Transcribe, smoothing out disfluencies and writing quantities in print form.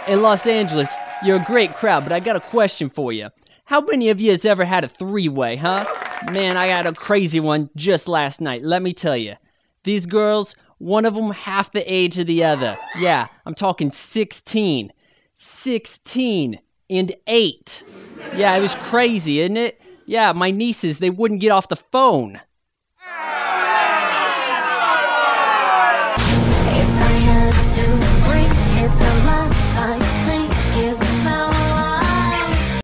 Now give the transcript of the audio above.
In Los Angeles, you're a great crowd, but I got a question for you. How many of you has ever had a three-way, huh? Man, I had a crazy one just last night, let me tell you. These girls, one of them half the age of the other. Yeah, I'm talking 16. 16 and 8. Yeah, it was crazy, isn't it? Yeah, my nieces, they wouldn't get off the phone.